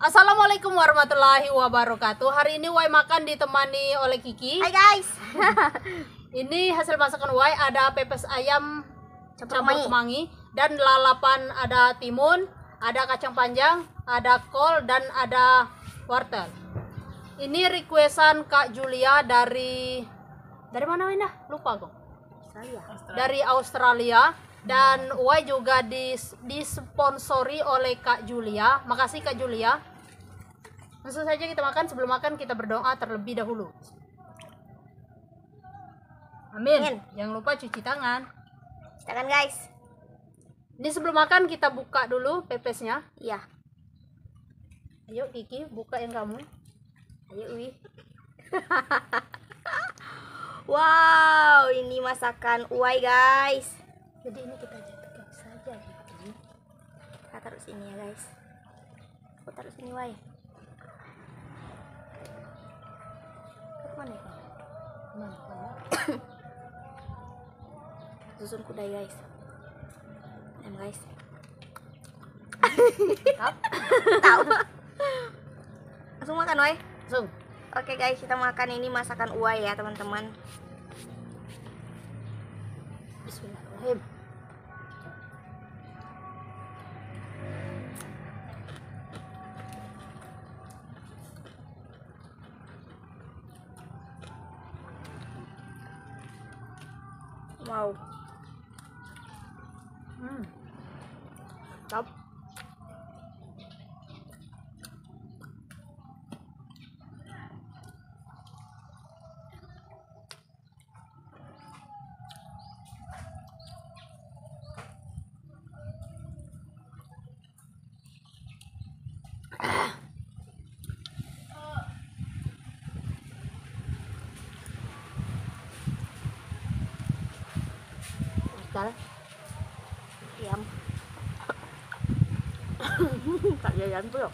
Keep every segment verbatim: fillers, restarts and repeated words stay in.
Assalamualaikum warahmatullahi wabarakatuh. Hari ini Wai makan ditemani oleh Kiki. Hai guys. Ini hasil masakan Wai, ada pepes ayam Campur campur kemangi, dan lalapan ada timun, ada kacang panjang, ada kol, dan ada wortel. Ini requestan Kak Julia dari dari mana Winda? Lupa kok. Saya. Dari Australia. Dan Wai juga dis, disponsori oleh Kak Julia. Makasih Kak Julia. Langsung saja kita makan. Sebelum makan kita berdoa terlebih dahulu. Amin. Amin. Jangan lupa cuci tangan. Cuci tangan guys. Ini sebelum makan kita buka dulu pepesnya. Iya. Ayo Kiki, buka yang kamu. Ayo Wi. Wow, ini masakan Uwai guys. Jadi ini kita jatuhkan saja Kiki. Kita taruh sini ya guys. Aku taruh sini Uwai. Mana ya? Mana? Susun kuda guys. Em guys. Tahu. Langsung makan Uwai. Langsung. Oke guys, kita makan ini masakan Uwai ya teman-teman. Bismillahirrahmanirrahim. Wow. Hmm. Top. Masal. Diam. Tak jajan pula.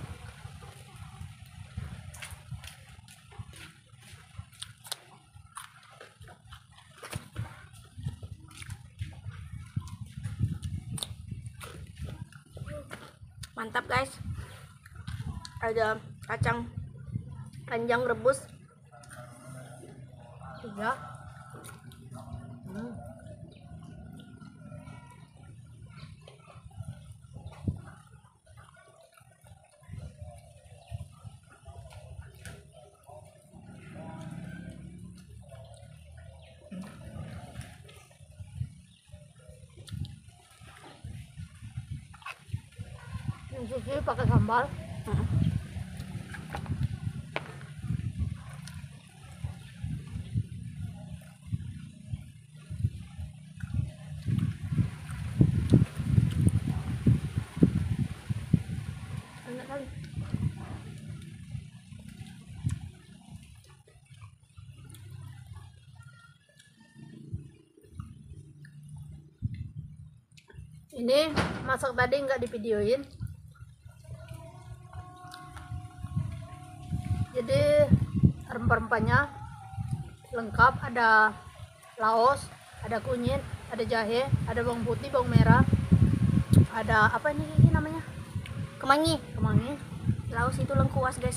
Mantap guys. Ada kacang panjang rebus. Tiga. Hmm. Yang sushi pakai sambal. Hmm. Enak kali. Ini masak tadi nggak divideoin. Jadi rempah-rempahnya lengkap, ada laos, ada kunyit, ada jahe, ada bawang putih, bawang merah, ada apa ini, ini namanya? Kemangi. Kemangi. Laos itu lengkuas guys.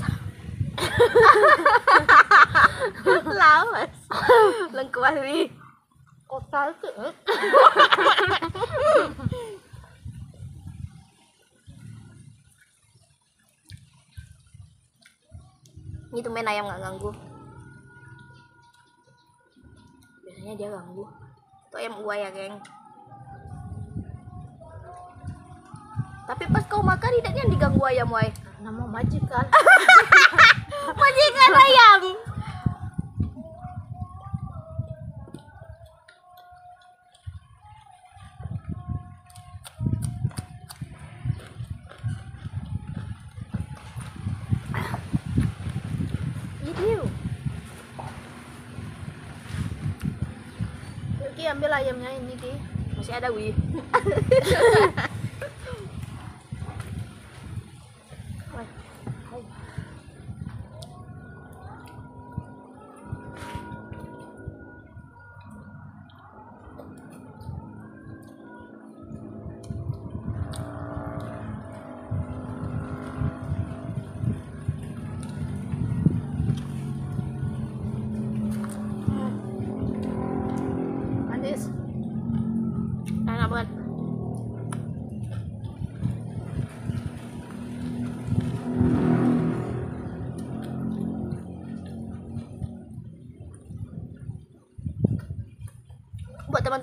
Laos. Lengkuas nih. Kotal tuh. Ini tuh main ayam nggak ganggu. Biasanya dia ganggu. Itu ayam Uwai ya geng. Tapi pas kau makan tidaknya diganggu ayam Uwai. Nama majikan. Majikan ayam. Video. Ki ambil ayamnya ini Ki. Masih ada Wi.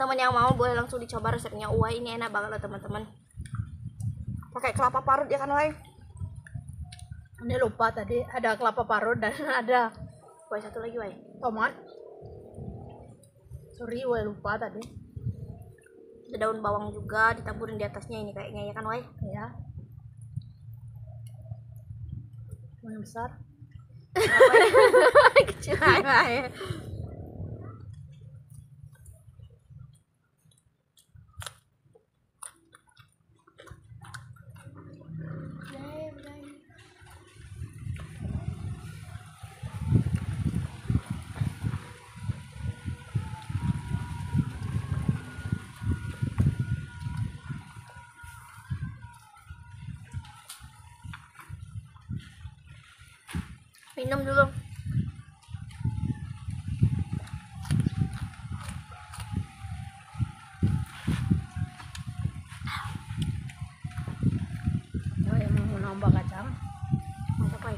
teman-teman yang mau boleh langsung dicoba resepnya Uwai. Ini enak banget loh teman-teman. Pakai kelapa parut ya kan Uwai? Ini lupa tadi ada kelapa parut dan ada Uwai satu lagi Uwai. tomat. Sorry, Uwai lupa tadi. Ada daun bawang juga ditaburin di atasnya ini kayaknya ya kan Uwai? Ya. Yang besar. Kecil Uwai. Minum dulu. Oh, yang mau nambah kacang. Mantap Uwai.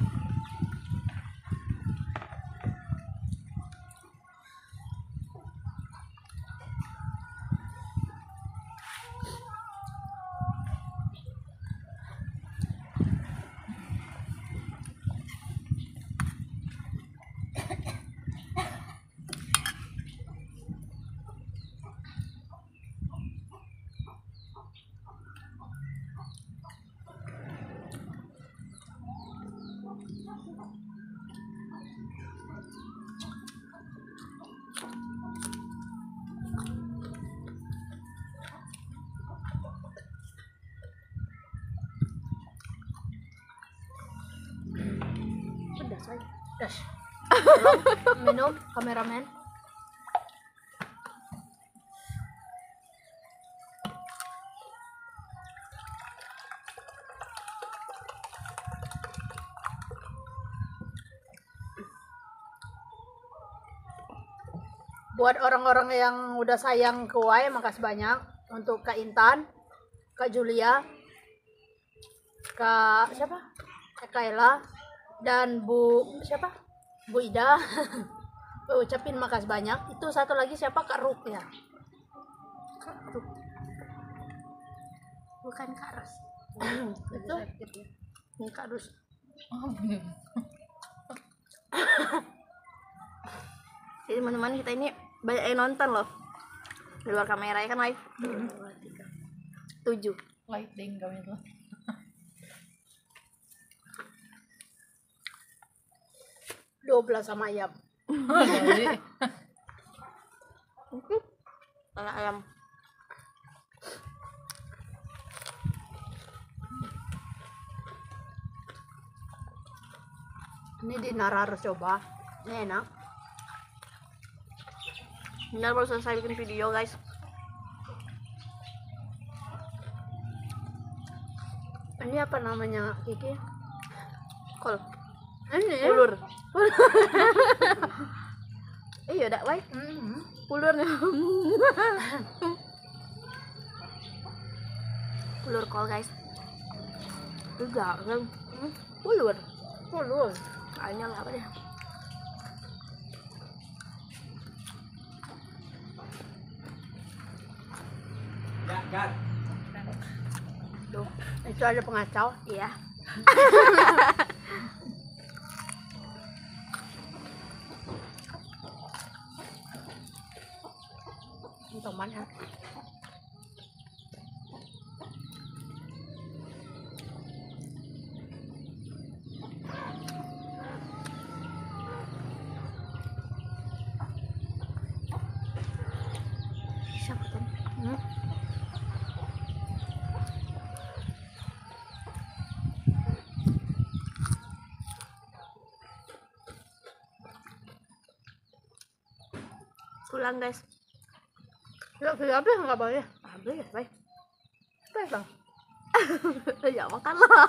Pedas lagi. Pedas. Tolong minum kameramen. Buat orang-orang yang udah sayang ke Uwai, makasih banyak. Untuk Kak Intan, Kak Julia, Kak siapa? Kak Kayla, dan Bu siapa? Bu Ida. Gue ucapin makasih banyak. Itu satu lagi siapa? Kak Ruk ya. Kak Ruk. Bukan Kak Ros. Itu ini Kak Rus. Jadi teman-teman kita ini banyak yang nonton loh di luar kamera ya kan Uwai? Tujuh. Lighting kami tuh. dua belas sama ayam. Anak ayam. Ini Dinara harus coba. Ini enak. Benar baru selesai bikin video guys. Ini apa namanya Kiki? Kol. Ini Ulur. Iya dak Uwai. Mhm. Ulur nih. Ulur kol guys. Enggak kan. Ulur. Ulur. Kayaknya lah apa deh. Tuh, Itu ada pengacau. iya. Teman ya. Siapa tuh? Hmm. Pulang guys. Ya, sudah habis nggak boleh. Habis ya, Bay. Habis bang. Ya makan lah.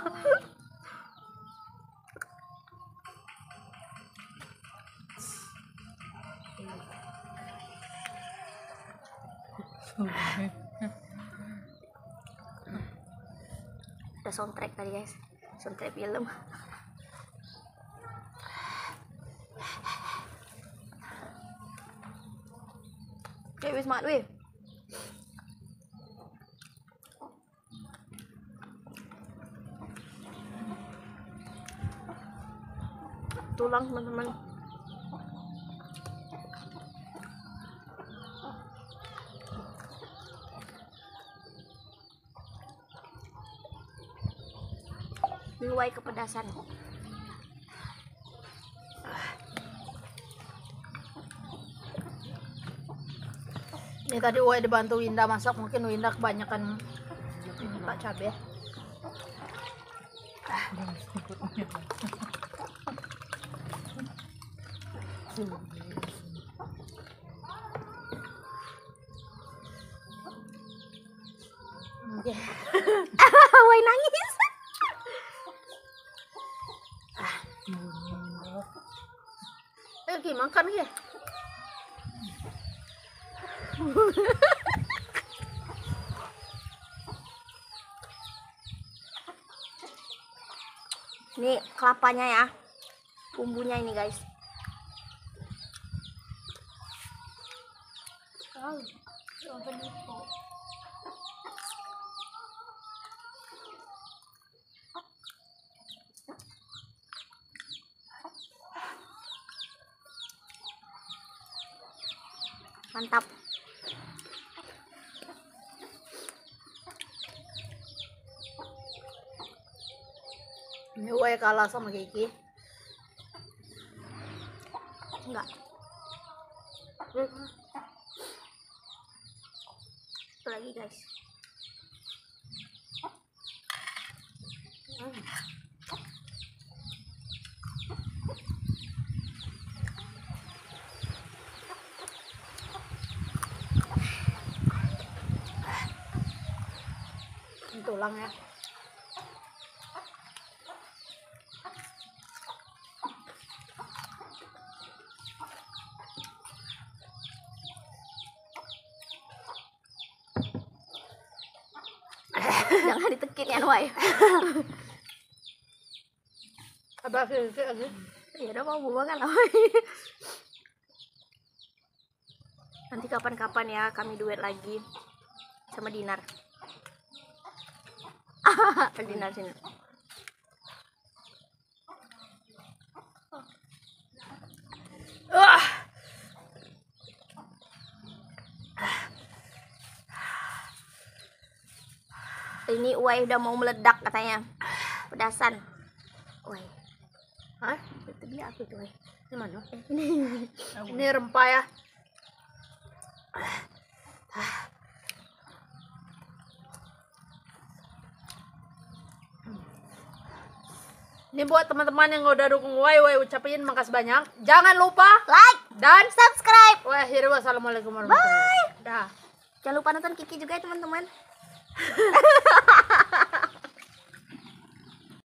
Ada soundtrack tadi guys, soundtrack film. Oke, wis mak weh. tulang teman-teman. Luwai kepedasan. Ini tadi Uwe dibantu Winda masak, mungkin Winda kebanyakan minta cabai. Oke. Woi nangis. Eh, Ki, makan Ki. Ini kelapanya ya, bumbunya ini guys. Mantap. Ini Uwe kalah sama Kiki. Enggak. Satu lagi guys. Hmm. Ini tulang ya. Jangan ditekin ya Wai. Apa sih sih? Ya udah mau buang kan. Nanti kapan-kapan ya kami duet lagi sama Dinar. Dinar sini. Wah. Ini Uai udah mau meledak katanya. Pedasan. Uai. Hah? Itu dia aku tuh Uai. Ini mana? Eh, ini. Ini rempah ya. Ini buat teman-teman yang udah dukung Uwe, Uwe ucapin makasih banyak. Jangan lupa Like dan subscribe. Wah, akhirnya wassalamualaikum warahmatullahi wabarakatuh. Dah. Jangan lupa nonton Kiki juga ya teman-teman.